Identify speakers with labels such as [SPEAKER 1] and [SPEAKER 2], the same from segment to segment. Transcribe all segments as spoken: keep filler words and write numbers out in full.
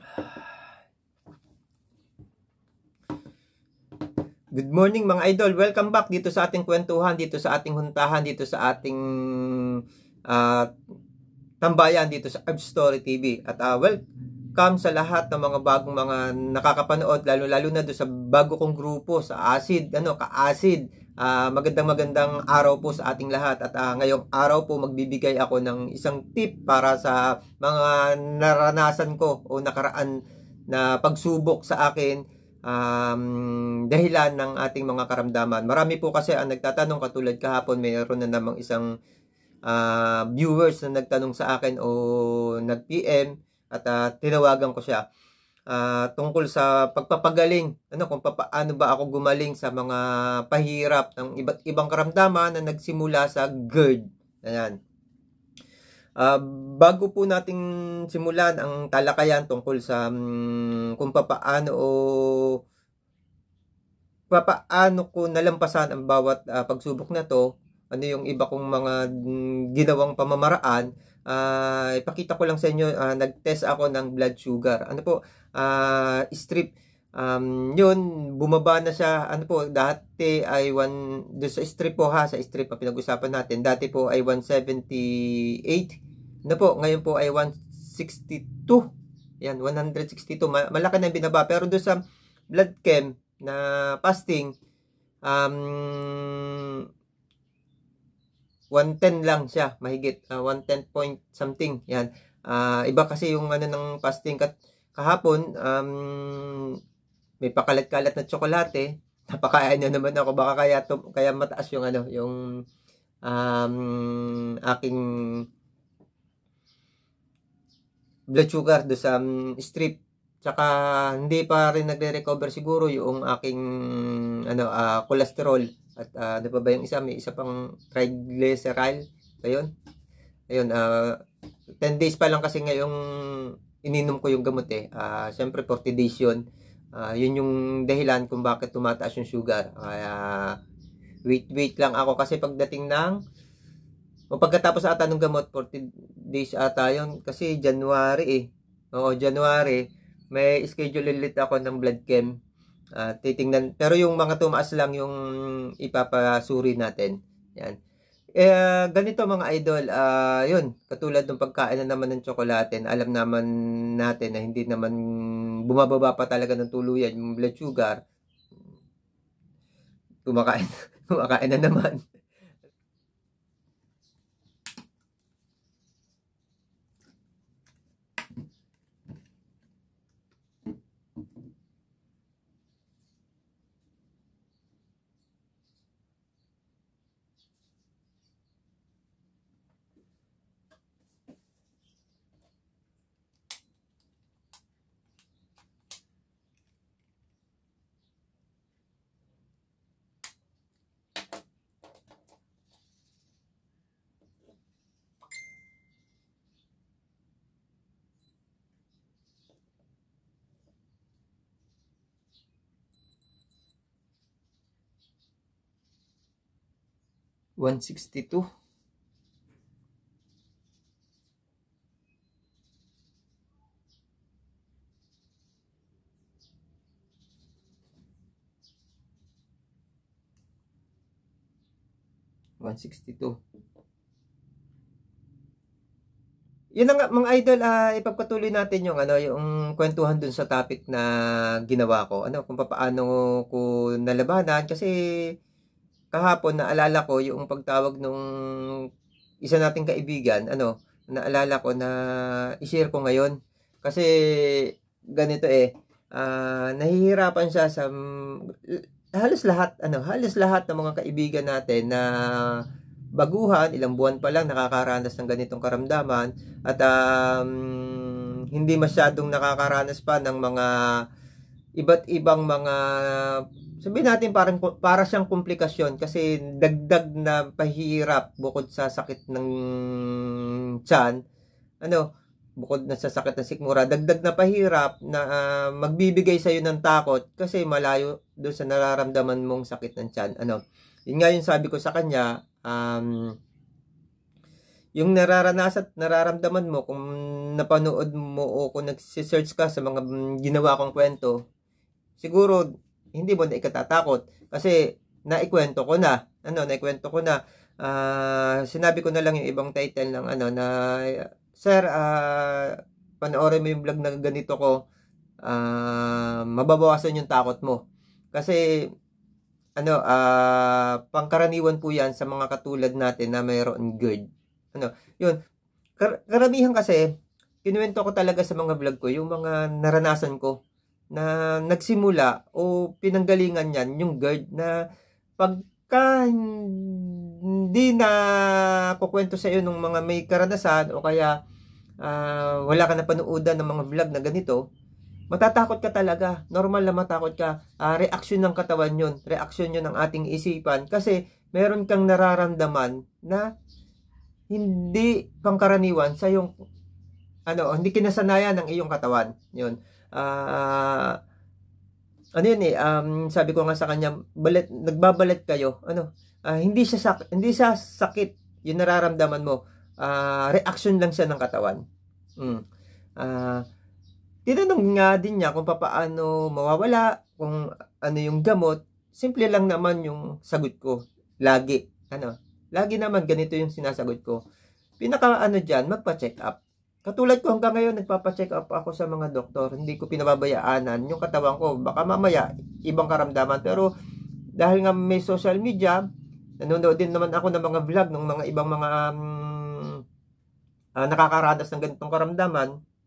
[SPEAKER 1] Good morning mga idol, welcome back dito sa ating kwentuhan, dito sa ating huntahan, dito sa ating uh, tambayan, dito sa Arb Story T V. At uh, welcome sa lahat ng mga bagong mga nakakapanood, lalo-lalo na do sa bago kong grupo, sa Acid, ano, ka-Acid. Uh, magandang magandang araw po sa ating lahat. At uh, ngayong araw po magbibigay ako ng isang tip para sa mga naranasan ko o nakaraan na pagsubok sa akin. Um, dahilan ng ating mga karamdaman. Marami po kasi ang nagtatanong, katulad kahapon mayroon na namang isang uh, viewers na nagtanong sa akin o nag-P M at uh, tinawagan ko siya uh, tungkol sa pagpapagaling, ano, kung paano ba ako gumaling sa mga pahirap ng iba't ibang karamdaman na nagsimula sa GERD. Ayan. Uh, bago po nating simulan ang talakayan tungkol sa um, kung papaano o papaano ko nalampasan ang bawat uh, pagsubok na to, ano yung iba kong mga um, ginawang pamamaraan, uh, ipakita ko lang sa inyo. Uh, nag-test ako ng blood sugar. Ano po, uh, strip. Um, yun, bumaba na siya. Ano po, dati ay one, doon sa strip po ha, sa strip pa pinag-usapan natin, dati po ay one seventy-eight. Ano po, ngayon po ay one sixty-two. Yan, one sixty-two. Malaki na binaba. Pero doon sa blood chem na fasting, um, one ten lang siya, mahigit. Uh, one ten point something. Yan. Uh, iba kasi yung ano ng fasting. Kat kahapon, um, may pakalat-kalat na tsokolate. Napakain na naman ako. Baka kaya, to, kaya mataas yung ano, yung um, aking blood sugar do sa um, strip. Tsaka hindi pa rin nagre-recover siguro yung aking ano uh, cholesterol at uh, ano pa ba yung isa, may isa pang triglyceride. Ayun. Ayun, uh, ten days pa lang kasi ngayong ininom ko yung gamot eh. Uh, Siyempre forty days yun. Uh, yun yung dahilan kung bakit tumataas yung sugar. Kaya wait wait lang ako kasi pagdating ng o pagkatapos ata ng gamot, forty days ata yun. Kasi January eh. Oo, January. May schedule ulit ako ng blood chem. Uh, titingnan. Pero yung mga tumaas lang yung ipapasuri natin. Yan. Eh, ganito mga idol. Uh, yun. Katulad ng pagkain na naman ng tsokolate. Alam naman natin na hindi naman bumababa pa talaga ng tuluyan yung blood sugar. Kumakain, kumakain na naman. one sixty-two. one sixty-two. Yun na nga mga idol, uh, ipagpatuloy natin yung ano, yung kwentuhan dun sa topic na ginawa ko. Ano, kung paano ko nalabanan kasi kahapon naalala ko yung pagtawag nung isa nating kaibigan, ano, naalala ko na i-share ko ngayon. Kasi ganito eh, uh, nahihirapan siya sa halos lahat, ano, halos lahat ng mga kaibigan natin na baguhan, ilang buwan pa lang nakakaranas ng ganitong karamdaman at um, hindi masyadong nakakaranas pa ng mga iba't ibang mga, sabihin natin parang para siyang komplikasyon kasi dagdag na pahirap bukod sa sakit ng tiyan, ano, bukod na sa sakit ng sikmura, dagdag na pahirap na uh, magbibigay sa iyo ng takot kasi malayo doon sa nararamdaman mong sakit ng tiyan. Ano, yun nga yung sabi ko sa kanya, um, yung nararanasan at nararamdaman mo kung napanood mo o kung nagsisearch ka sa mga ginawa kong kwento, siguro hindi mo na ikatatakot kasi naikwento ko na. Ano, naikwento ko na. Uh, sinabi ko na lang yung ibang title ng ano na, Sir, uh, panoorin mo yung vlog na ganito ko, uh, mababawasan yung takot mo. Kasi ano, uh, pangkaraniwan po yan sa mga katulad natin na mayroon GERD. Ano, yun. Kar karamihan kasi, kinuwento ko talaga sa mga vlog ko, yung mga naranasan ko na nagsimula o pinanggalingan yan, yung GERD na pagka hindi na kukwento sa iyo ng mga may karanasan o kaya uh, wala ka na panuudan ng mga vlog na ganito, matatakot ka talaga. Normal na matakot ka. Uh, reaksyon ng katawan yun. Reaksyon yun ng ating isipan. Kasi meron kang nararamdaman na hindi pangkaraniwan sa yung ano, hindi kinasanayan ng iyong katawan. Yun. Uh, ano yun eh, um, sabi ko nga sa kanya, balit, nagbabalit kayo. Ano, uh, hindi siya sak hindi siya sakit yung nararamdaman mo. Uh, reaction lang siya ng katawan. Mm. Uh, tinanong nga din niya kung paano mawawala, kung ano yung gamot. Simple lang naman yung sagot ko. Lagi. Ano, lagi naman ganito yung sinasagot ko. Pinaka ano dyan, magpa-check up. Katulad ko hanggang ngayon, nagpapa-check up ako sa mga doktor. Hindi ko pinababayaanan yung katawan ko. Baka mamaya, ibang karamdaman. Pero dahil nga may social media, nanonood din naman ako ng mga vlog ng mga ibang mga um, uh, nakakaranas ng ganitong karamdaman.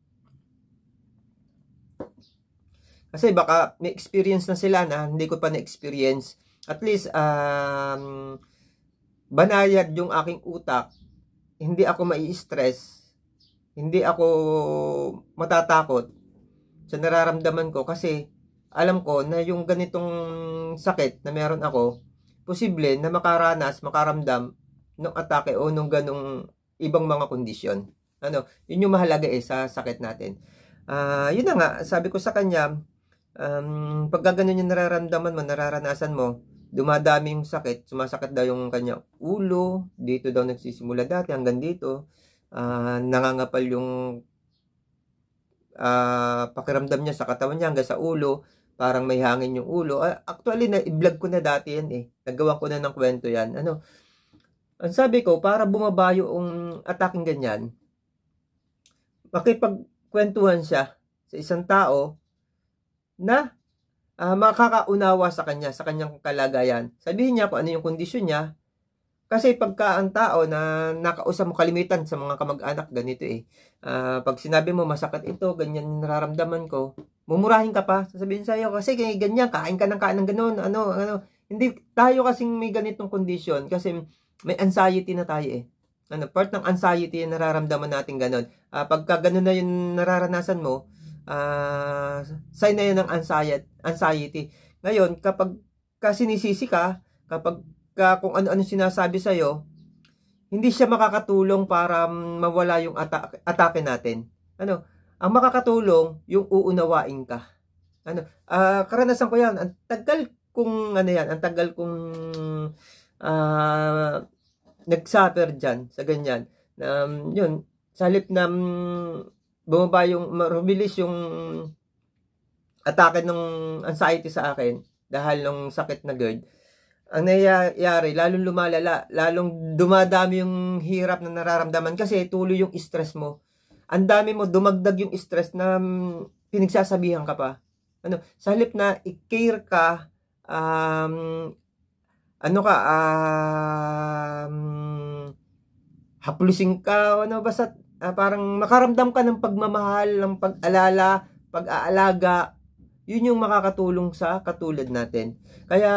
[SPEAKER 1] Kasi baka may experience na sila na hindi ko pa na-experience. At least, um, banayad yung aking utak. Hindi ako mai-stress. Hindi ako matatakot sa nararamdaman ko kasi alam ko na yung ganitong sakit na meron ako, posible na makaranas, makaramdam ng atake o nung ganong ibang mga kondisyon. Ano, yun yung mahalaga eh sa sakit natin. Uh, yun na nga, sabi ko sa kanya, um, pag ganun yung nararamdaman mo, nararanasan mo, dumadami yung sakit, sumasakit daw yung kanya ulo, dito daw nagsisimula dati hanggang dito. Uh, nangangapal yung uh, pakiramdam niya sa katawan niya hanggang sa ulo, parang may hangin yung ulo. Uh, actually, na-vlog ko na dati yan eh. Nagawa ko na ng kwento yan. Ano, ang sabi ko, para bumaba yung ataking ganyan, makipagkwentuhan siya sa isang tao na uh, makakaunawa sa kanya, sa kanyang kalagayan. Sabihin niya kung ano yung kondisyon niya. Kasi pagka ang tao na nakausap mo kalimitan sa mga kamag-anak, ganito eh. Uh, pag sinabi mo masakit ito, ganyan nararamdaman ko, mumurahin ka pa. Sasabihin sa'yo, kasi ganyan, kain ka ng kain ng ganun, ano, ano. Hindi, tayo kasing may ganitong kondisyon kasi may anxiety na tayo eh. Ano, part ng anxiety yung nararamdaman natin ganun. Uh, pagka ganun na yung nararanasan mo, uh, sign na yun ng anxiety. anxiety. Ngayon, kapag sinisisi ka, kapag ka kung ano-ano sinasabi sa iyo, hindi siya makakatulong para mawala yung atake, atake natin. Ano, ang makakatulong yung uunawain ka. Ano, uh, karanasan ko 'yan. Ang tagal kung ano 'yan, ang tagal kong uh, nagsuffer diyan sa ganyan. Um, yun, sa halip na um, bumaba yung mabilis yung atake ng anxiety sa akin dahil ng sakit na GERD. Ang nangyayari, lalong lumalala, lalong dumadami yung hirap na nararamdaman kasi tuloy yung stress mo. Ang dami mo, dumagdag yung stress na um, pinagsasabihan ka pa. Ano, sa halip na i-care ka, um, ano ka, um, haplusin ka, ano, basta uh, parang makaramdam ka ng pagmamahal, ng pag-alala, pag-aalaga, yun yung makakatulong sa katulad natin. Kaya,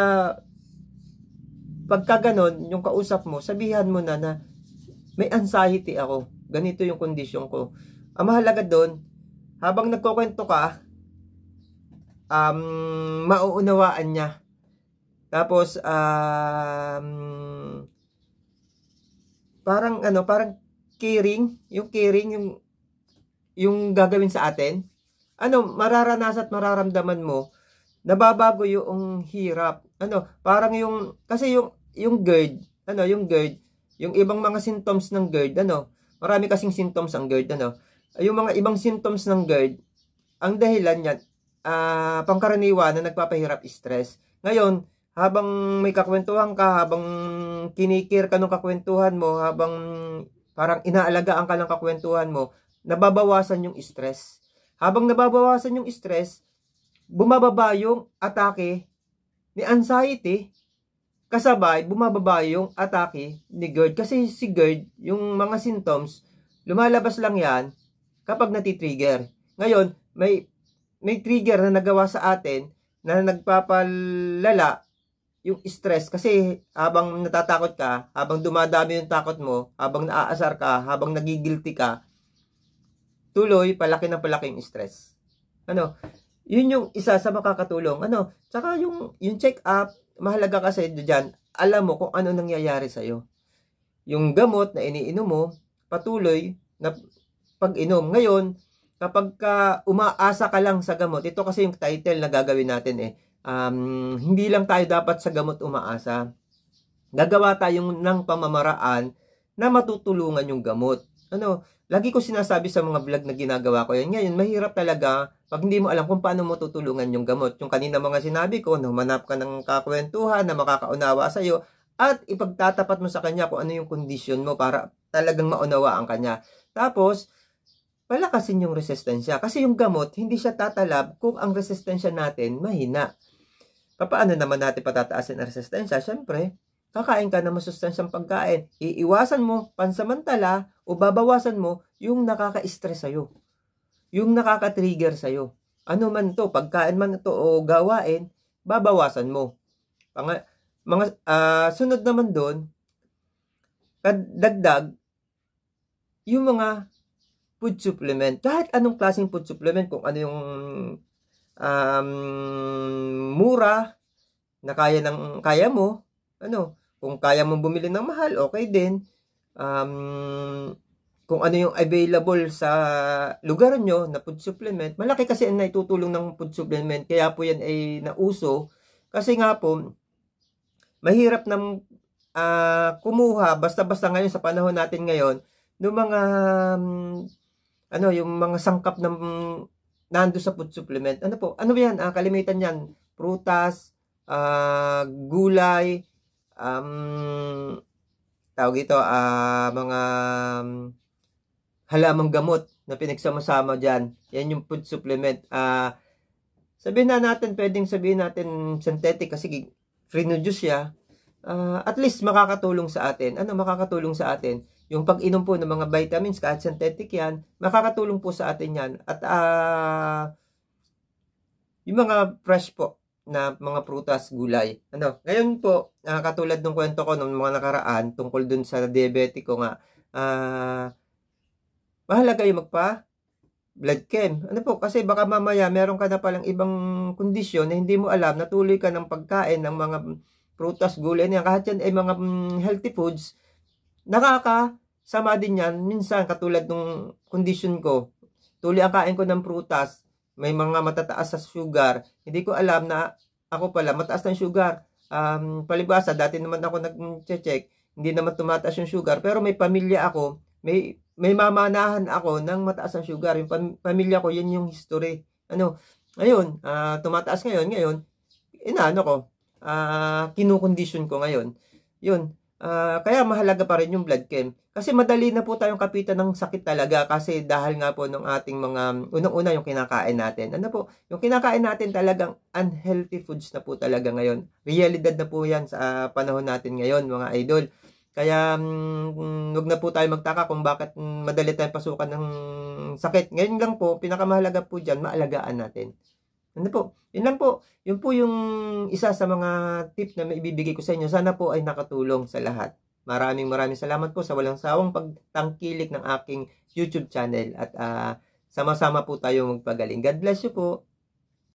[SPEAKER 1] pagka ganon, yung kausap mo, sabihan mo na na may anxiety ako. Ganito yung kondisyon ko. Ang mahalaga doon, habang nagkukwento ka, um, mauunawaan niya. Tapos, um, parang ano, parang caring, yung caring, yung, yung gagawin sa atin. Ano, mararanasan at mararamdaman mo, nababago yung hirap. Ano, parang yung, kasi yung, yung GERD, ano, yung GERD, yung ibang mga symptoms ng GERD, ano, marami kasing symptoms ang GERD, ano, yung mga ibang symptoms ng GERD, ang dahilan niyan, uh, pangkaraniwan na nagpapahirap stress. Ngayon, habang may kakwentuhan ka, habang kinikir ka ng kakwentuhan mo, habang parang inaalagaan ka ng kakwentuhan mo, nababawasan yung stress. Habang nababawasan yung stress, bumababa yung atake ni anxiety, kasabay bumababa yung atake ni GERD. Kasi si GERD, yung mga symptoms, lumalabas lang yan kapag natitrigger. Ngayon, may, may trigger na nagawa sa atin na nagpapalala yung stress. Kasi habang natatakot ka, habang dumadami yung takot mo, habang naaasar ka, habang nagigilty ka, tuloy, palaki ng palaki yung stress. Ano? Yun yung isa sa makakatulong. Ano? Tsaka yung, yung check-up, mahalaga kasi dyan, alam mo kung ano nangyayari sa'yo. Yung gamot na iniinom mo, patuloy na pag-inom. Ngayon, kapag ka umaasa ka lang sa gamot, ito kasi yung title na gagawin natin eh, um, hindi lang tayo dapat sa gamot umaasa. Gagawa tayong ng pamamaraan na matutulungan yung gamot. Ano, lagi ko sinasabi sa mga vlog na ginagawa ko yan. Ngayon, mahirap talaga pag hindi mo alam kung paano mo tutulungan yung gamot. Yung kanina mga sinabi ko, humanap ka ng kakwentuhan na makakaunawa sa'yo at ipagtatapat mo sa kanya kung ano yung kondisyon mo para talagang maunawaan kanya. Tapos, palakasin yung resistensya. Kasi yung gamot, hindi siya tatalab kung ang resistensya natin mahina. Paano naman natin patataasin ang resistensya? Siyempre, kakain ka ng masustansyang pagkain. Iiwasan mo pansamantala o babawasan mo yung nakaka-stress sa'yo. Yung nakaka-trigger sa'yo. Ano man to, pagkain man to o gawain, babawasan mo. Pang, mga, uh, sunod naman doon, dagdag, yung mga food supplement. Kahit anong klaseng food supplement, kung ano yung um, mura na kaya, ng, kaya mo, ano, kung kaya mong bumili ng mahal, okay din. Um, kung ano yung available sa lugar nyo na food supplement. Malaki kasi ang naitutulong ng food supplement. Kaya po yan ay nauso. Kasi nga po, mahirap ng uh, kumuha, basta-basta ngayon sa panahon natin ngayon, ng mga, um, ano, yung mga sangkap ng nando sa food supplement. Ano po? Ano ba yan? Uh, kalimitan yan. Prutas, uh, gulay, um, tawag ito, uh, mga um, halamang gamot na pinagsama-sama dyan. Yan yung food supplement. Uh, sabihin na natin, pwedeng sabihin natin synthetic kasi free-no-juice siya. Uh, at least makakatulong sa atin. Ano makakatulong sa atin? Yung pag-inom po ng mga vitamins, kahit synthetic yan, makakatulong po sa atin yan. At uh, yung mga fresh po na mga prutas, gulay. Ano? Ngayon po, uh, katulad ng kwento ko ng mga nakaraan tungkol dun sa diabetic ko nga, ah, uh, mahalaga yung magpa blood chem. Ano po? Kasi baka mamaya meron ka na palang ibang kondisyon na hindi mo alam, natuloy ka ng pagkain ng mga prutas, gulay niya. Kahit yan ay mga mm, healthy foods, nakakasama din yan. Minsan, katulad ng kondisyon ko, tuloy ang kain ko ng prutas, may mga matataas sa sugar. Hindi ko alam na ako pala, mataas ng sugar. Um, palibasa, dati naman ako nag-check, hindi naman tumataas yung sugar. Pero may pamilya ako, may may mamanahan ako ng mataas ang sugar. Yung pam pamilya ko, yan yung history. Ano, ngayon, uh, tumataas ngayon, ngayon, inaano ko, uh, kinukondisyon ko ngayon. Yun, uh, kaya mahalaga pa rin yung blood chem. Kasi madali na po tayong kapitan ng sakit talaga kasi dahil nga po ng ating mga, unang-una yung kinakain natin. Ano po, yung kinakain natin talagang unhealthy foods na po talaga ngayon. Realidad na po yan sa panahon natin ngayon, mga idol. Kaya um, huwag na po tayo magtaka kung bakit um, madali tayong pasukan ng sakit. Ngayon lang po, pinakamahalaga po dyan, maalagaan natin. Ano po? Yun lang po. Yun po yung isa sa mga tip na maibibigay ko sa inyo. Sana po ay nakatulong sa lahat. Maraming maraming salamat po sa walang sawang pagtangkilik ng aking YouTube channel. At uh, sama-sama po tayo magpagaling. God bless you po.